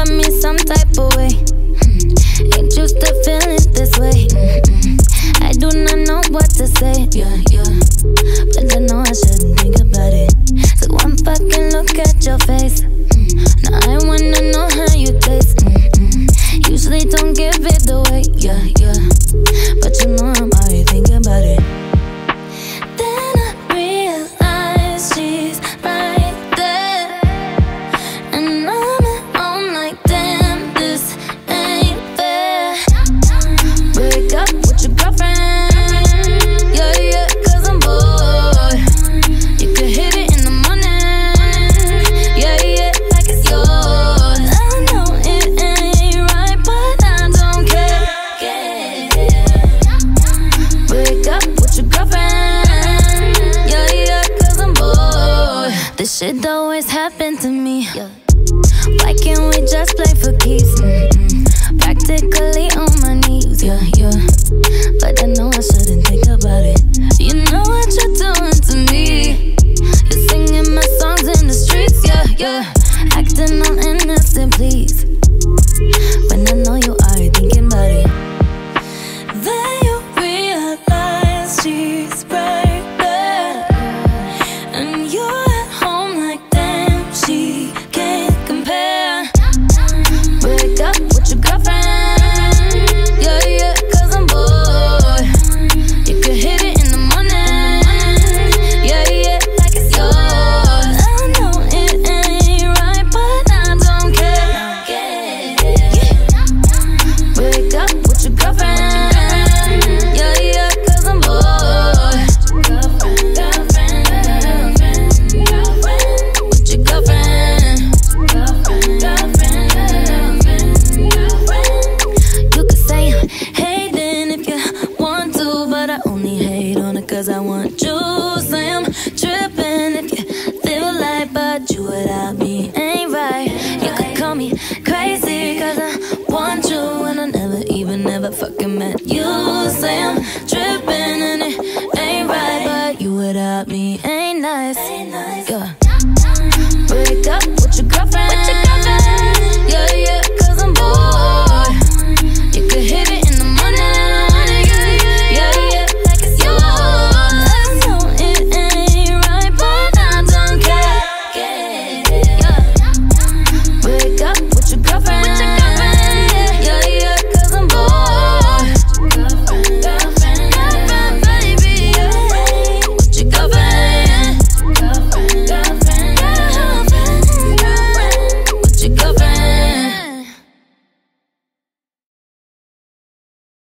got me some type of way. Ain't used to feeling this way. I do not know what to say, yeah, yeah. But I know I shouldn't think about it. So one fucking look at your face. Now I wanna know how you taste. Usually don't give it away, yeah, yeah. But you know I'm already thinking about it. Then I realize she's right there, and I'm at home like, damn, this ain't fair. Break up with your girlfriend, yeah, yeah, cause I'm bored. You could hit it in the morning, yeah, yeah, like it's yours. I know it ain't right, but I don't care, yeah. Break up with your girlfriend, yeah, yeah, cause I'm bored. This shit always happen to me, yeah. Why can't we just play for keeps? Practically on my knees, yeah, yeah. But I know I shouldn't think about it. You know what you're doing to me. You're singing my songs in the streets, yeah, yeah. Acting all innocent, please. When I know you are thinking about it. Then you realize she's right there, and you're at home like, damn, she can't compare. Break up with your girlfriend, yeah, yeah, cause I'm bored. You could hit it in the morning, yeah, yeah, like it's yours. I know it ain't right, but I don't care, yeah. Break up with your girlfriend, yeah, yeah, cause I'm bored. With your girlfriend, you could say I'm hating if you want to, but I only hate on it cause I want you. Say I'm tripping if you feel like, but you without me ain't right. You could call me crazy cause I want you, and I never fucking met you. Say I'm